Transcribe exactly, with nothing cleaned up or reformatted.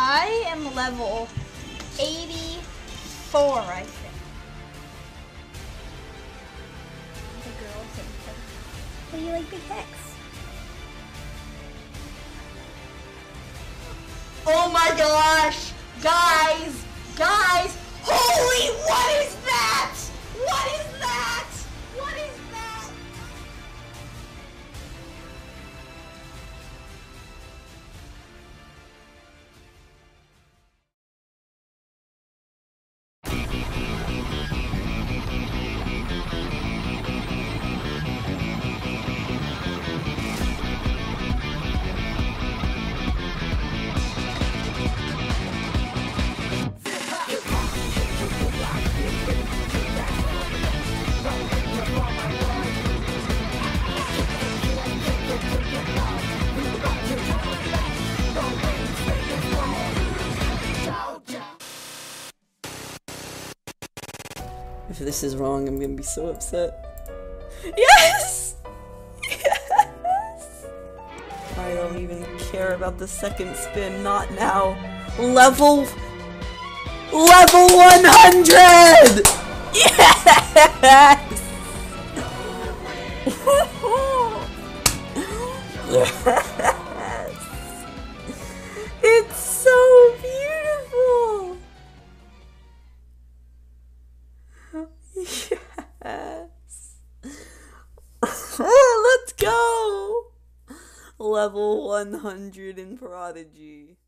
I am level eighty-four, I think. The girl thinks that. But you like big hex. Oh my gosh! Guys! Guys! Holy, what is that? What is that? What is that? If this is wrong, I'm gonna be so upset. Yes! Yes! I don't even care about the second spin, not now. Level... Level one hundred! Yes! Yes! It's so beautiful! Yes! Let's go! Level one hundred in Prodigy.